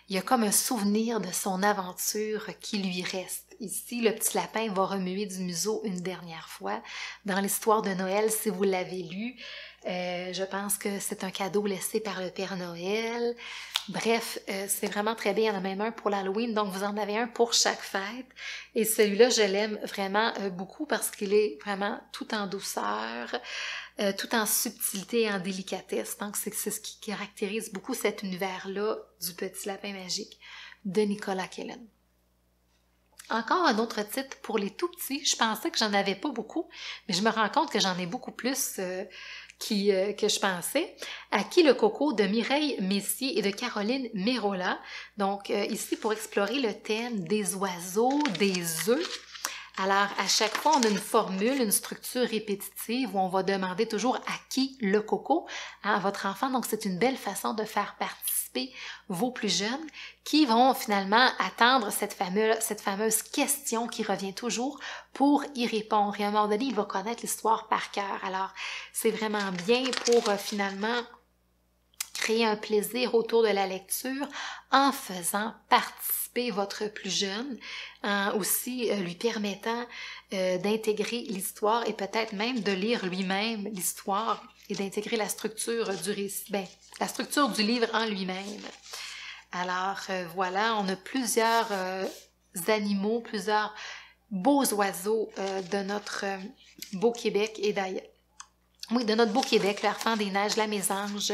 il y a comme un souvenir de son aventure qui lui reste. Ici, le petit lapin va remuer du museau une dernière fois. Dans l'histoire de Noël, si vous l'avez lu, je pense que c'est un cadeau laissé par le Père Noël. Bref, c'est vraiment très bien. Il y en a même un pour l'Halloween, donc vous en avez un pour chaque fête. Et celui-là, je l'aime vraiment beaucoup parce qu'il est vraiment tout en douceur, tout en subtilité et en délicatesse. Donc, c'est ce qui caractérise beaucoup cet univers-là du Petit Lapin Magique de Nicolas Quellen. Encore un autre titre pour les tout petits. Je pensais que j'en avais pas beaucoup, mais je me rends compte que j'en ai beaucoup plus que je pensais. À qui le coco de Mireille Messier et de Caroline Mérola. Donc, ici, pour explorer le thème des oiseaux, des œufs. Alors, à chaque fois, on a une formule, une structure répétitive où on va demander toujours à qui le coco, à votre enfant. Donc, c'est une belle façon de faire participer vos plus jeunes qui vont finalement attendre cette fameuse question qui revient toujours pour y répondre. Et à un moment donné, il va connaître l'histoire par cœur. Alors, c'est vraiment bien pour finalement créer un plaisir autour de la lecture en faisant participer votre plus jeune, en aussi lui permettant d'intégrer l'histoire et peut-être même de lire lui-même l'histoire et d'intégrer la structure du récit, la structure du livre en lui-même. Alors voilà, on a plusieurs animaux, plusieurs beaux oiseaux de notre beau Québec et d'ailleurs. Oui, de notre beau Québec, le harfang des neiges, la mésange,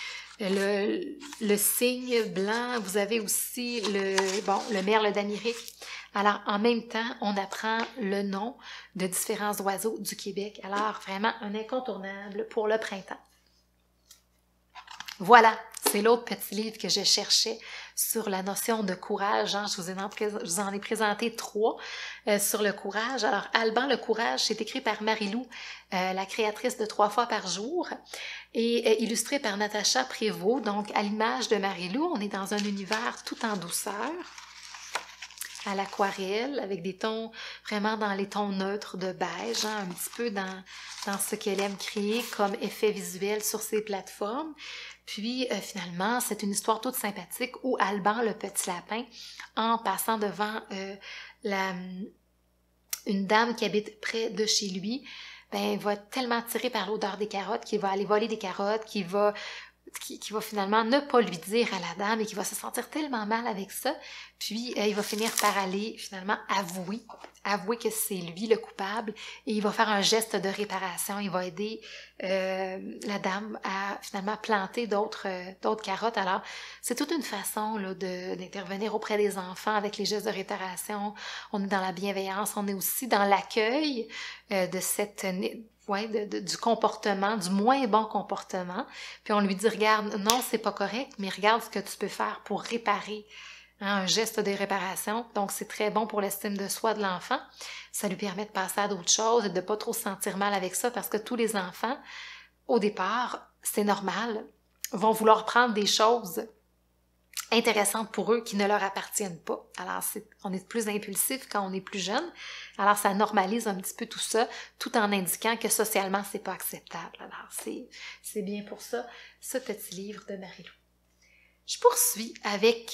le cygne blanc, vous avez aussi le merle d'Amérique. Alors, en même temps, on apprend le nom de différents oiseaux du Québec. Alors, vraiment un incontournable pour le printemps. Voilà, c'est l'autre petit livre que je cherchais sur la notion de courage. Hein. Je vous en ai présenté 3 sur le courage. Alors, Alban le courage, c'est écrit par Marie-Lou, la créatrice de 3 fois par jour, et illustré par Natacha Prévost. Donc, à l'image de Marie-Lou, on est dans un univers tout en douceur, à l'aquarelle, avec des tons vraiment dans les tons neutres de beige, hein, un petit peu dans ce qu'elle aime créer comme effet visuel sur ses plateformes. Puis finalement, c'est une histoire toute sympathique où Alban, le petit lapin, en passant devant une dame qui habite près de chez lui, va être tellement attiré par l'odeur des carottes qu'il va aller voler des carottes, qui va finalement ne pas lui dire à la dame et qui va se sentir tellement mal avec ça. Puis, il va finir par aller finalement avouer que c'est lui le coupable et il va faire un geste de réparation. Il va aider la dame à finalement planter d'autres carottes. Alors, c'est toute une façon là, d'intervenir auprès des enfants avec les gestes de réparation. On est dans la bienveillance, on est aussi dans l'accueil de cette... du comportement, du moins bon comportement. Puis on lui dit, regarde, non, c'est pas correct, mais regarde ce que tu peux faire pour réparer, hein, un geste de réparation. Donc, c'est très bon pour l'estime de soi de l'enfant. Ça lui permet de passer à d'autres choses et de pas trop se sentir mal avec ça parce que tous les enfants, au départ, c'est normal, vont vouloir prendre des choses intéressantes pour eux qui ne leur appartiennent pas. Alors, on est plus impulsif quand on est plus jeune. Alors, ça normalise un petit peu tout ça, tout en indiquant que socialement, c'est pas acceptable. Alors, c'est bien pour ça, ce petit livre de Marie-Lou. Je poursuis avec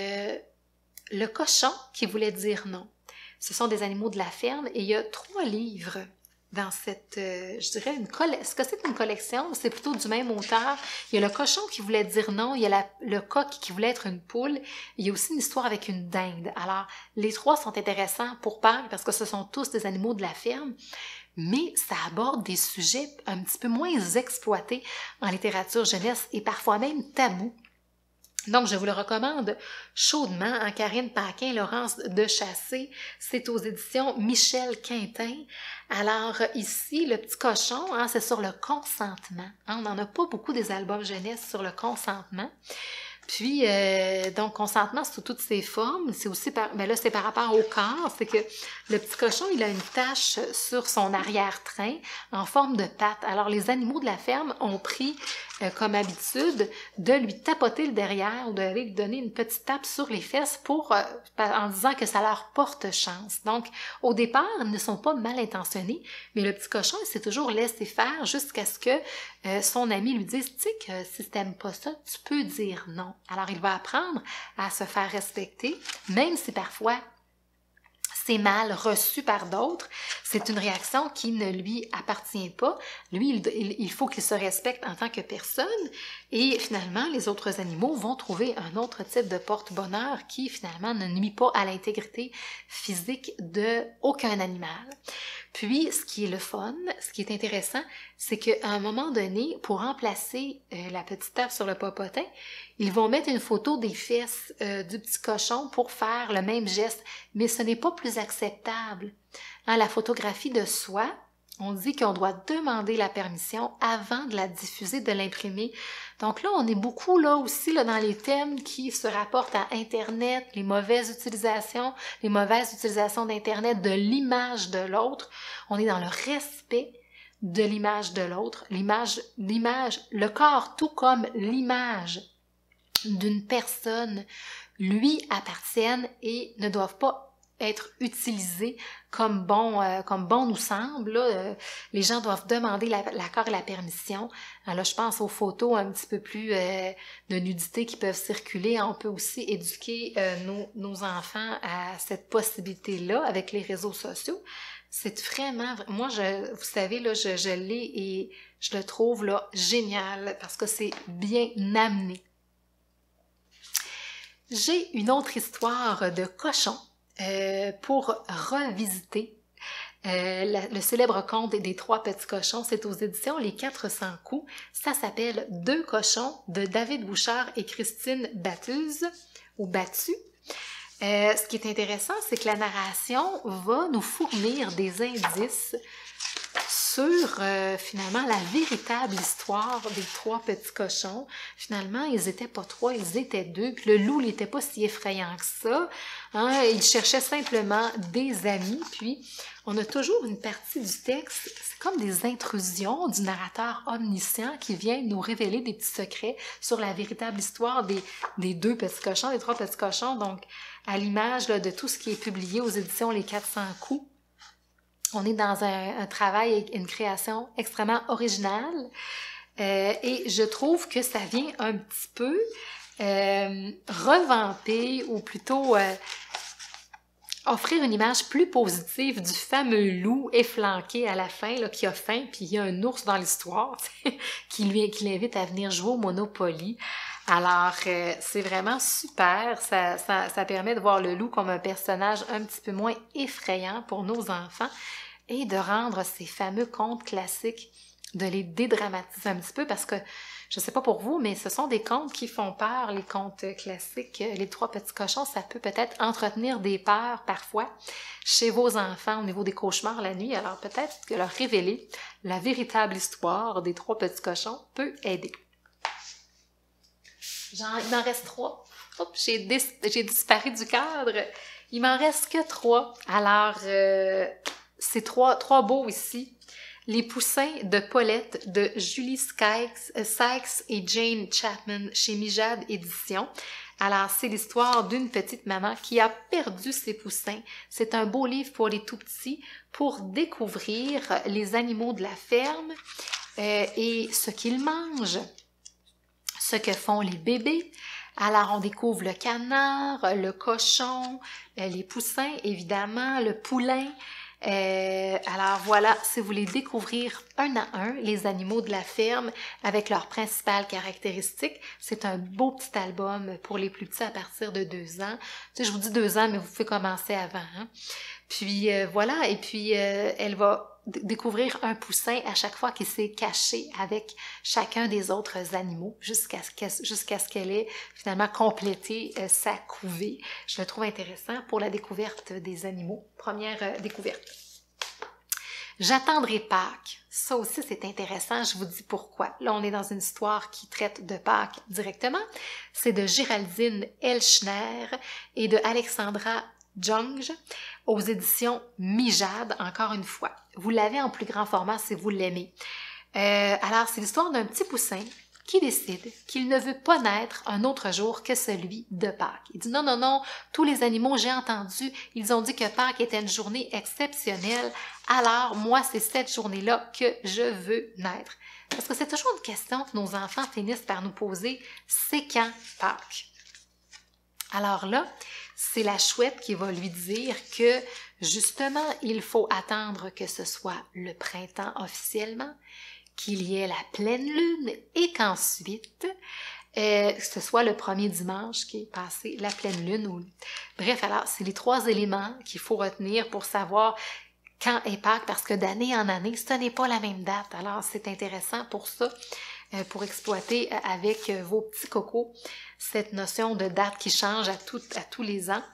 le cochon qui voulait dire non. Ce sont des animaux de la ferme et il y a 3 livres dans cette, je dirais, est-ce que c'est une collection? C'est plutôt du même auteur. Il y a le cochon qui voulait dire non, il y a le coq qui voulait être une poule, il y a aussi une histoire avec une dinde. Alors, les 3 sont intéressants pour Pâques parce que ce sont tous des animaux de la ferme, mais ça aborde des sujets un petit peu moins exploités en littérature jeunesse et parfois même tabous. Donc, je vous le recommande chaudement, en Karine Paquin, Laurence Dechassé. C'est aux éditions Michel Quintin. Alors, ici, le petit cochon, hein, c'est sur le consentement. Hein, on n'en a pas beaucoup des albums jeunesse sur le consentement. Puis, donc, consentement sous toutes ses formes, c'est aussi c'est par rapport au corps, c'est que le petit cochon, il a une tache sur son arrière-train en forme de patte. Alors, les animaux de la ferme ont pris comme habitude de lui tapoter le derrière ou d'aller lui donner une petite tape sur les fesses en disant que ça leur porte chance. Donc, au départ, ils ne sont pas mal intentionnés, mais le petit cochon, il s'est toujours laissé faire jusqu'à ce que son ami lui dise, tu sais que si tu n'aimes pas ça, tu peux dire non. Alors, il va apprendre à se faire respecter, même si parfois c'est mal reçu par d'autres. C'est une réaction qui ne lui appartient pas. Lui, il faut qu'il se respecte en tant que personne. Et finalement, les autres animaux vont trouver un autre type de porte-bonheur qui, finalement, ne nuit pas à l'intégrité physique de aucun animal. Puis, ce qui est le fun, ce qui est intéressant, c'est qu'à un moment donné, pour remplacer la petite tape sur le popotin, ils vont mettre une photo des fesses du petit cochon pour faire le même geste, mais ce n'est pas plus acceptable. Dans la photographie de soi, on dit qu'on doit demander la permission avant de la diffuser, de l'imprimer. Donc là, on est beaucoup là aussi là, dans les thèmes qui se rapportent à Internet, les mauvaises utilisations d'Internet, de l'image de l'autre. On est dans le respect de l'image de l'autre, l'image, le corps, tout comme l'image d'une personne, lui appartiennent et ne doivent pas être utilisés comme bon nous semble. Là, les gens doivent demander l'accord et la permission. Alors là, je pense aux photos un petit peu plus de nudité qui peuvent circuler. On peut aussi éduquer nos enfants à cette possibilité-là avec les réseaux sociaux. C'est vraiment... Moi, vous savez, là, je l'ai et je le trouve là génial parce que c'est bien amené. J'ai une autre histoire de cochon pour revisiter le célèbre conte des trois petits cochons. C'est aux éditions Les 400 coups. Ça s'appelle Deux cochons de David Bouchard et Christine Battuze ou Battu. Ce qui est intéressant, c'est que la narration va nous fournir des indices sur finalement la véritable histoire des trois petits cochons. Finalement, ils étaient pas trois, ils étaient deux. Puis le loup n'était pas si effrayant que ça. Hein? Il cherchait simplement des amis. Puis on a toujours une partie du texte, c'est comme des intrusions du narrateur omniscient qui vient nous révéler des petits secrets sur la véritable histoire des deux petits cochons, des trois petits cochons. Donc, à l'image de tout ce qui est publié aux éditions Les 400 coups. On est dans un travail et une création extrêmement originale et je trouve que ça vient un petit peu revamper ou plutôt offrir une image plus positive du fameux loup efflanqué à la fin, là, qui a faim, puis il y a un ours dans l'histoire qui l'invite à venir jouer au Monopoly. Alors, c'est vraiment super. Ça permet de voir le loup comme un personnage un petit peu moins effrayant pour nos enfants et de rendre ces fameux contes classiques, de les dédramatiser un petit peu parce que, je sais pas pour vous, mais ce sont des contes qui font peur, les contes classiques. Les trois petits cochons, ça peut peut-être entretenir des peurs parfois chez vos enfants au niveau des cauchemars la nuit. Alors peut-être que leur révéler la véritable histoire des trois petits cochons peut aider. Il m'en reste 3. Oups, j'ai disparu du cadre. Il m'en reste que 3. Alors, c'est trois beaux ici. Les poussins de Paulette de Julie Sykes et Jane Chapman chez Mijade Éditions. Alors, c'est l'histoire d'une petite maman qui a perdu ses poussins. C'est un beau livre pour les tout-petits pour découvrir les animaux de la ferme et ce qu'ils mangent, ce que font les bébés. Alors, on découvre le canard, le cochon, les poussins, évidemment, le poulain. Alors voilà, si vous voulez découvrir un à un les animaux de la ferme avec leurs principales caractéristiques, c'est un beau petit album pour les plus petits à partir de 2 ans. Tu sais, je vous dis 2 ans, mais vous pouvez commencer avant. Hein? Puis voilà, et puis elle va découvrir un poussin à chaque fois qu'il s'est caché avec chacun des autres animaux jusqu'à ce qu'elle ait finalement complété sa couvée. Je le trouve intéressant pour la découverte des animaux. Première découverte. J'attendrai Pâques. Ça aussi, c'est intéressant. Je vous dis pourquoi. Là, on est dans une histoire qui traite de Pâques directement. C'est de Géraldine Elchner et de Alexandra Junge aux éditions Mijade, encore une fois. Vous l'avez en plus grand format si vous l'aimez. Alors, c'est l'histoire d'un petit poussin qui décide qu'il ne veut pas naître un autre jour que celui de Pâques. Il dit non, non, non, tous les animaux, j'ai entendu, ils ont dit que Pâques était une journée exceptionnelle, alors moi, c'est cette journée-là que je veux naître. Parce que c'est toujours une question que nos enfants finissent par nous poser, c'est quand Pâques? Alors là, c'est la chouette qui va lui dire que justement, il faut attendre que ce soit le printemps officiellement, qu'il y ait la pleine lune et qu'ensuite, ce soit le premier dimanche qui est passé la pleine lune. Bref, alors, c'est les 3 éléments qu'il faut retenir pour savoir quand est Pâques, parce que d'année en année, ce n'est pas la même date. Alors, c'est intéressant pour ça, pour exploiter avec vos petits cocos cette notion de date qui change à tous les ans.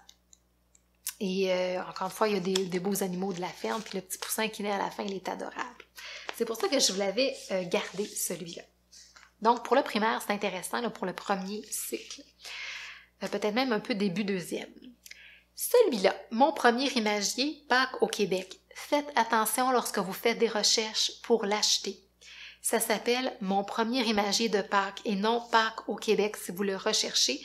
Et encore une fois, il y a des beaux animaux de la ferme, puis le petit poussin qui naît à la fin, il est adorable. C'est pour ça que je vous l'avais gardé, celui-là. Donc, pour le primaire, c'est intéressant, là, pour le premier cycle. Peut-être même un peu début deuxième. Celui-là, mon premier imagier, Pâques au Québec. Faites attention lorsque vous faites des recherches pour l'acheter. Ça s'appelle Mon premier imagier de Pâques et non Pâques au Québec si vous le recherchez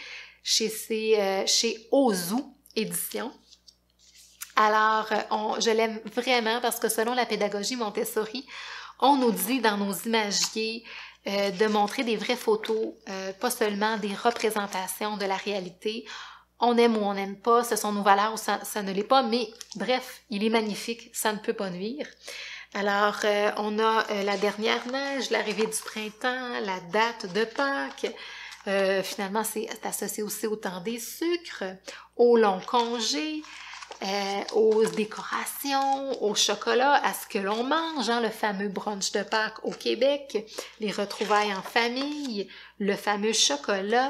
chez Ozu Éditions. Alors, je l'aime vraiment parce que selon la pédagogie Montessori, on nous dit dans nos imagiers de montrer des vraies photos, pas seulement des représentations de la réalité. On aime ou on n'aime pas, ce sont nos valeurs ou ça ne l'est pas, mais bref, il est magnifique, ça ne peut pas nuire. Alors, on a la dernière neige, l'arrivée du printemps, la date de Pâques. Finalement, c'est associé aussi au temps des sucres, au long congé, aux décorations, au chocolat, à ce que l'on mange, hein, le fameux brunch de Pâques au Québec, les retrouvailles en famille, le fameux chocolat,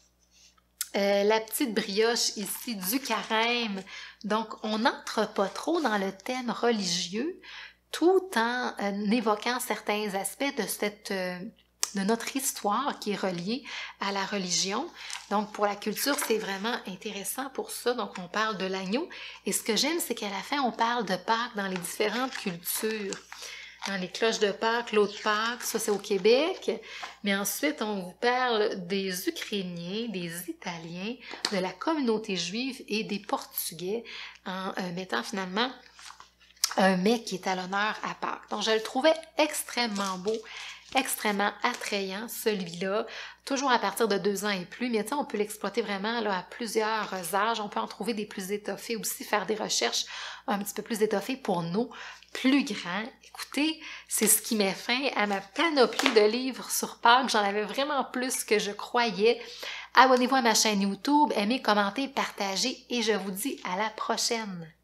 la petite brioche ici du carême. Donc, on n'entre pas trop dans le thème religieux tout en évoquant certains aspects de notre histoire qui est reliée à la religion. Donc, pour la culture, c'est vraiment intéressant pour ça. Donc, on parle de l'agneau. Et ce que j'aime, c'est qu'à la fin, on parle de Pâques dans les différentes cultures. Dans les cloches de Pâques, l'eau de Pâques, ça c'est au Québec. Mais ensuite, on vous parle des Ukrainiens, des Italiens, de la communauté juive et des Portugais en mettant finalement un mets qui est à l'honneur à Pâques. Donc, je le trouvais extrêmement beau, extrêmement attrayant, celui-là, toujours à partir de 2 ans et plus, mais tu sais, on peut l'exploiter vraiment là, à plusieurs âges, on peut en trouver des plus étoffés aussi, faire des recherches un petit peu plus étoffées pour nos plus grands. Écoutez, c'est ce qui met fin à ma panoplie de livres sur Pâques, j'en avais vraiment plus que je croyais. Abonnez-vous à ma chaîne YouTube, aimez, commentez, partagez et je vous dis à la prochaine!